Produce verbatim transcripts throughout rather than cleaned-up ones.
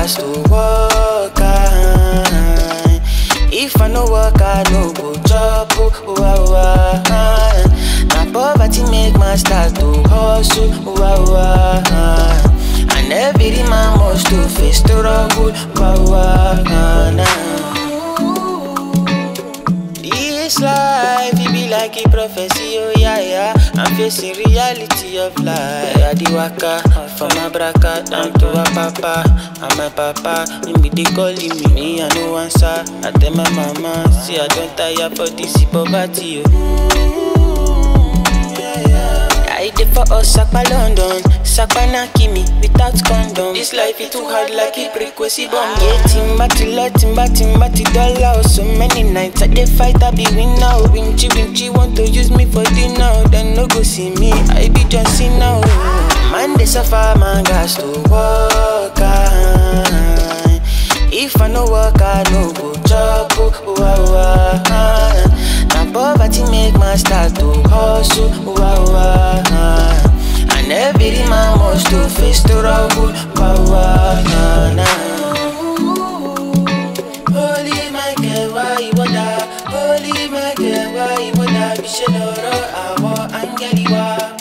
got to work hard. If I no work, I no go job. Wow, wow. Now poverty make my start to hustle. Wow, wow. And every man must to face struggle. Wow, wow. This life, it be like a prophecy, oh yeah, yeah. I'm facing reality of life. I di waka from my braka down to a papa. And my papa, me they calling me, me I no answer. I tell my mama, see I don't tire for this poverty, oh. I did for us, Sakpa London, Sakpa Nakimi, without condom. This life is too hard like a frequency bomb. Yeah, timba tilla, timba timba dollar. So many nights I dey fight, I be win now. Winchy winchy want to use me for dinner, then no go see me, I be John Cena. Man they suffer, man got to work hard. If I no work, I no go job. Wow, wow. Now poverty make my start to hustle. Wow, wow. And every man must to face struggle. Wow, wow. Holy Michael, why you wanna? Holy Michael, why you wanna? Bisheloro, awo angeliwa.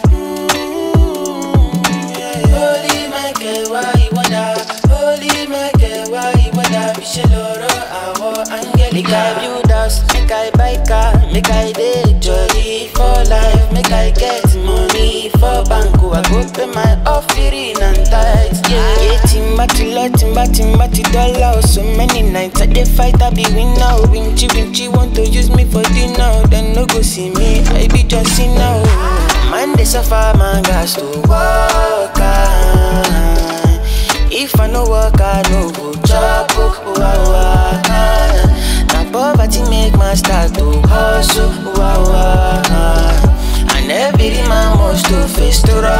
Holy Michael, why you wanna? Holy Michael, why you wanna? Bisheloro, awo angeliwa. Make I build house, make I buy car, make I dey jolly for life, make I get money for banco. I go pay my offering and tithes. Yeah, yeah, timba tilla, timba timba dollar. So many nights I dey fight, I be win now. Winchy winchy want to use me for dinner, then no go see me, I be John Cena. Man they suffer, man got to work hard. If I no work, I no go job. Wow, wow. Now poverty make my start to hustle. Wow, wow. And every man must to face struggle.